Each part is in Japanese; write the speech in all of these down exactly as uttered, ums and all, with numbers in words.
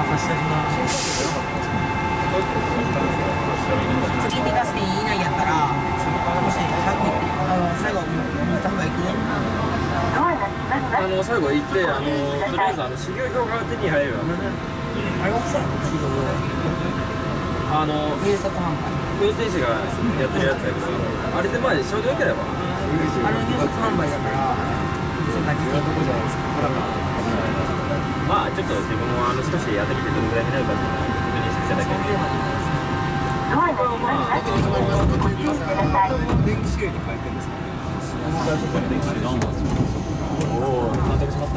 発車します。次にガス点以内やったら、もしあの最後見た方がいいね。 あの最後行ってあのとりあえずあの修行表が手に入るよ。 あれ奥さんの治療あの入札販売。 運転手がやってるやつやけど、あれでまあちょうどよければ。 あれ入札販売だから、そんな実践とこじゃないですか。 まあちょっと自分もあの少しやってみてどのぐらいになるかっていうのを確認していただければ。 電気収入に変えてるんですか。 おお、納得しました。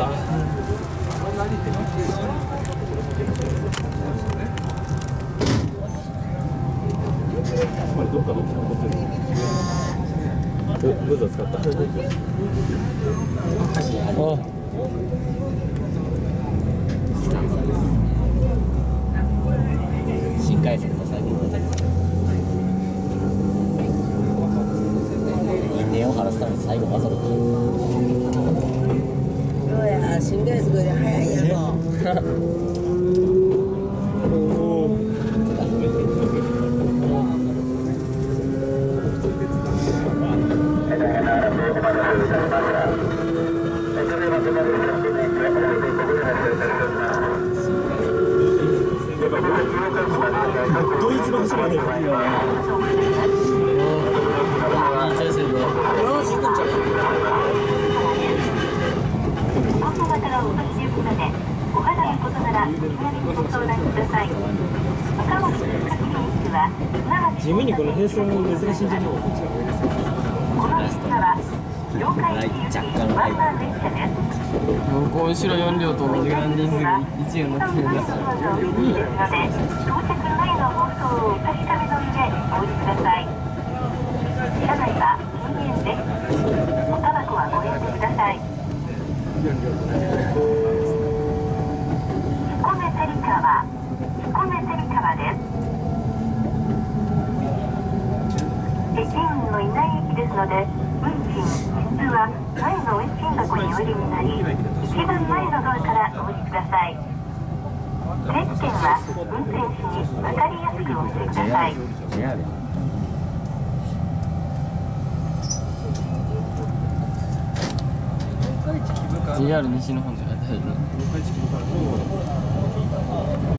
どっかどっち残ってる。お、ブザー使った。あ。 新回線ください。因縁を晴らすために最後わざと。 どうや、新快速で早いんやぞ。 ドイツの走らない。地味にこの並走も珍しいんじゃない。 若干ライト。 もう後ろよん両と同じランディングにいちが乗ってるんだ。 車内は禁煙です。おタバコはご遠慮ください。彦根セリ川、彦根セリ川です。駅員のいない駅ですので、運賃、実は前の運賃箱にお入れになり、一番前のドアからお降りください。定期券は運転士に分かりやすくお見せください。 ジェイアール 西日本って書いてあるね。